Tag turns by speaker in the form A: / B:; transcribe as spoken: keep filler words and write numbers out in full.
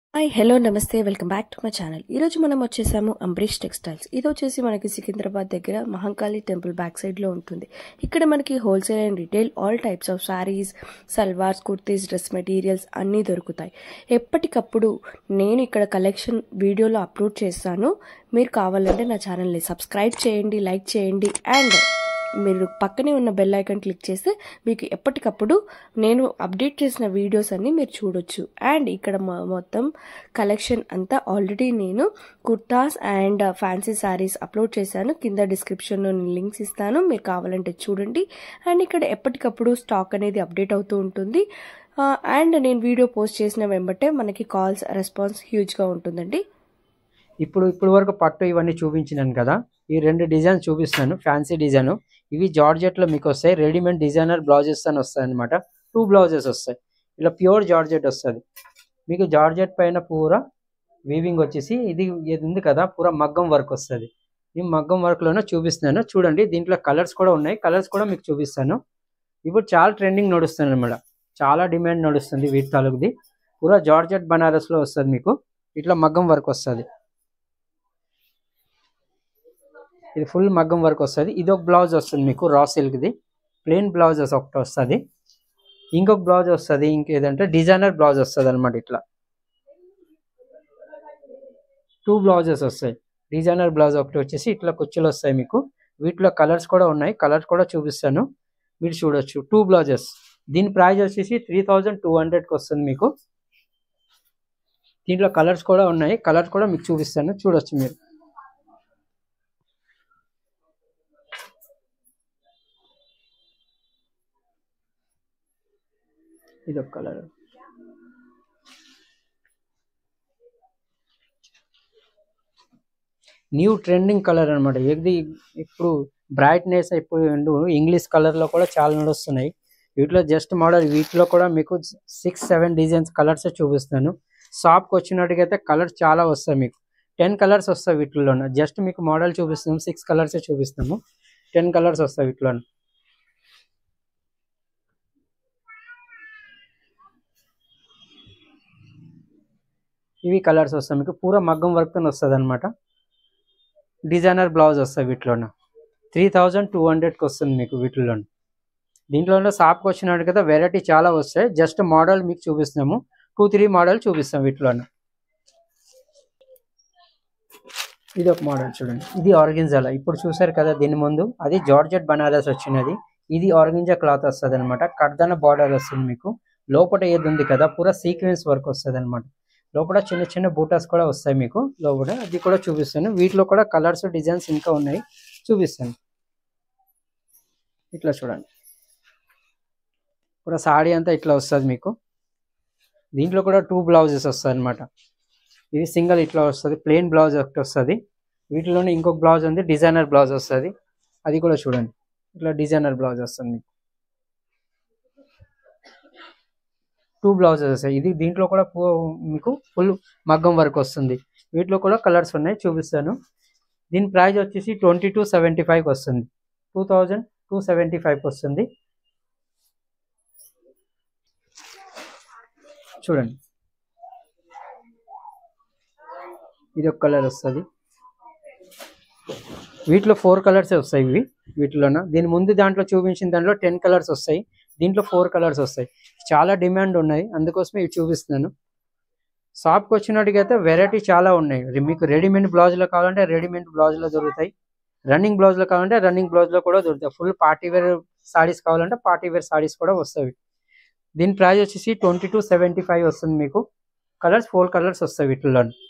A: Hi hello namaste welcome back to my channel. ఈరోజు మనం వచ్చేసాము అంబరీష్ టెక్స్టైల్స్. ఇది వచ్చేసి మనకి సికింద్రాబాద్ దగ్గర మహంకాళి టెంపుల్ బ్యాక్ సైడ్లో ఉంటుంది. ఇక్కడ మనకి wholesale and retail all types of saris, salwars, kurtis, dress materials అన్నీ దొరుకుతాయి. ఎప్పటికప్పుడు నేను ఇక్కడ కలెక్షన్ వీడియోలో అప్లోడ్ చేస్తాను. మీరు కావాలంటే నా ఛానల్ని సబ్స్క్రైబ్ చేయండి, లైక్ చేయండి అండ్ మీరు పక్కనే ఉన్న బెల్ ఐకాన్ క్లిక్ చేస్తే మీకు ఎప్పటికప్పుడు నేను అప్డేట్ చేసిన వీడియోస్ అన్ని మీరు చూడొచ్చు. అండ్ ఇక్కడ మొత్తం కలెక్షన్ అంతా ఆల్రెడీ నేను kurtas and fancy saris upload చేశాను. కింద డిస్క్రిప్షన్లో నేను లింక్స్ ఇస్తాను, మీరు కావాలంటే చూడండి. అండ్ ఇక్కడ ఎప్పటికప్పుడు స్టాక్ అనేది అప్డేట్ అవుతూ ఉంటుంది. అండ్ నేను వీడియో పోస్ట్ చేసిన వెంబటే మనకి కాల్స్ రెస్పాన్స్ హ్యూజ్గా ఉంటుందండి.
B: ఇప్పుడు ఇప్పుడు వరకు పట్టు ఇవన్నీ చూపించినాను కదా, ఈ రెండు డిజైన్స్ చూపిస్తాను. ఫ్యాన్సీ డిజైన్ ఇవి జార్జెట్లో మీకు వస్తాయి. రెడీమేడ్ డిజైనర్ బ్లౌజెస్ అని వస్తాయి అనమాట. టూ బ్లౌజెస్ వస్తాయి. ఇలా ప్యూర్ జార్జెట్ వస్తుంది మీకు. జార్జెట్ పైన పూరా వీవింగ్ వచ్చేసి ఇది ఇది ఉంది కదా, పూరా మగ్గం వర్క్ వస్తుంది. ఈ మగ్గం వర్క్లోనే చూపిస్తున్నాను చూడండి. దీంట్లో కలర్స్ కూడా ఉన్నాయి, కలర్స్ కూడా మీకు చూపిస్తాను. ఇప్పుడు చాలా ట్రెండింగ్ నడుస్తుంది అనమాట, చాలా డిమాండ్ నడుస్తుంది వీటి తాలూకుది. పూరా జార్జెట్ బనారస్లో వస్తుంది మీకు. ఇట్లా మగ్గం వర్క్ వస్తుంది. ఇది ఫుల్ మగ్గం వర్క్ వస్తుంది. ఇది ఒక బ్లౌజ్ వస్తుంది మీకు, రా సిల్క్ది ప్లెయిన్ బ్లౌజెస్ ఒకటి వస్తుంది. ఇంకొక బ్లౌజ్ వస్తుంది, ఇంకేదంటే డిజైనర్ బ్లౌజ్ వస్తుంది అనమాట. ఇట్లా టూ బ్లౌజెస్ వస్తాయి. డిజైనర్ బ్లౌజ్ ఒకటి వచ్చేసి ఇట్లా కుచ్చులు వస్తాయి మీకు. వీటిలో కలర్స్ కూడా ఉన్నాయి, కలర్స్ కూడా చూపిస్తాను, మీరు చూడొచ్చు. Two blouses. దీని ప్రైస్ వచ్చేసి త్రీ థౌజండ్ టూ హండ్రెడ్కి వస్తుంది మీకు. దీంట్లో కలర్స్ కూడా ఉన్నాయి, కలర్స్ కూడా మీకు చూపిస్తాను, చూడొచ్చు మీరు. ఇది ఒక కలర్, న్యూ ట్రెండింగ్ కలర్ అనమాట. ఇది ఇప్పుడు బ్రైట్నెస్ అయిపోయి ఇంగ్లీష్ కలర్లో కూడా చాలా నడుస్తున్నాయి. వీటిలో జస్ట్ మోడల్ వీటిలో కూడా మీకు సిక్స్ సెవెన్ డిజైన్స్ కలర్స్ చూపిస్తాను. షాప్కి వచ్చినట్టుగైతే కలర్స్ చాలా వస్తాయి మీకు. టెన్ కలర్స్ వస్తాయి వీటిలో. జస్ట్ మీకు మోడల్ చూపిస్తాము, సిక్స్ కలర్స్ చూపిస్తాము. టెన్ కలర్స్ వస్తాయి వీటిలో. ఇవి కలర్స్ వస్తాయి మీకు. పూరా మగ్గం వర్క్తో వస్తుంది అనమాట. డిజైనర్ బ్లౌజ్ వస్తాయి వీటిలోన. త్రీ థౌజండ్ టూ హండ్రెడ్కి వస్తుంది మీకు వీటిలో. దీంట్లో షాప్కి వచ్చినట్టు కదా వెరైటీ చాలా వస్తాయి. జస్ట్ మోడల్ మీకు చూపిస్తాము, టూ త్రీ మోడల్ చూపిస్తాం వీటిలో. ఇది ఒక మోడల్ చూడండి, ఇది ఆర్గెన్జా. ఇప్పుడు చూసారు కదా దీని ముందు, అది జార్జెట్ బనారస్ వచ్చినది. ఇది ఆర్గెన్జా క్లాత్ వస్తుంది అనమాట. కడ్దాన బార్డర్ వస్తుంది మీకు. లోపల ఏది ఉంది కదా పూరా సీక్వెన్స్ వర్క్ వస్తుంది అనమాట. లోపల చిన్న చిన్న బూటాస్ కూడా వస్తాయి మీకు లోపల, అది కూడా చూపిస్తాను. వీటిలో కూడా కలర్స్ డిజైన్స్ ఇంకా ఉన్నాయి, చూపిస్తాను. ఇట్లా చూడండి, పూరా సాడీ అంతా ఇట్లా వస్తుంది మీకు. దీంట్లో కూడా టూ బ్లౌజెస్ వస్తాయి అనమాట. ఇది సింగిల్ ఇట్లా వస్తుంది, ప్లెయిన్ బ్లౌజ్ ఒకటి వస్తుంది. వీటిలోనే ఇంకొక బ్లౌజ్ ఉంది, డిజైనర్ బ్లౌజ్ వస్తుంది. అది కూడా చూడండి, ఇట్లా డిజైనర్ బ్లౌజ్ వస్తుంది మీకు. టూ బ్లౌజెస్ వస్తాయి. ఇది దీంట్లో కూడా మీకు ఫుల్ మగ్గం వర్క్ వస్తుంది. వీటిలో కూడా కలర్స్ ఉన్నాయి, చూపిస్తాను. దీని ప్రైస్ వచ్చేసి ట్వంటీ టూ సెవెంటీ ఫైవ్కి వస్తుంది. టూ థౌజండ్ టూ సెవెంటీ ఫైవ్కి వస్తుంది. చూడండి, ఇది ఒక కలర్ వస్తుంది. వీటిలో ఫోర్ కలర్స్ వస్తాయి ఇవి వీటిలోన. దీని ముందు దాంట్లో చూపించిన దాంట్లో టెన్ కలర్స్ వస్తాయి, దీంట్లో ఫోర్ కలర్స్ వస్తాయి. చాలా డిమాండ్ ఉన్నాయి, అందుకోసమే ఇవి చూపిస్తున్నాను. షాప్కి వచ్చినట్టుగైతే వెరైటీ చాలా ఉన్నాయి మీకు. రెడీమేడ్ బ్లౌజ్లో కావాలంటే రెడీమేడ్ బ్లౌజ్లో దొరుకుతాయి, రన్నింగ్ బ్లౌజ్లో కావాలంటే రన్నింగ్ బ్లౌజ్లో కూడా దొరుకుతాయి. ఫుల్ పార్టీ వేర్ సారీస్ కావాలంటే పార్టీ వేర్ సారీస్ కూడా వస్తాయి. దీని ప్రైస్ వచ్చేసి ట్వంటీ టూ సెవెంటీ ఫైవ్ వస్తుంది మీకు. కలర్స్ ఫోర్ కలర్స్ వస్తాయి వీటిలో.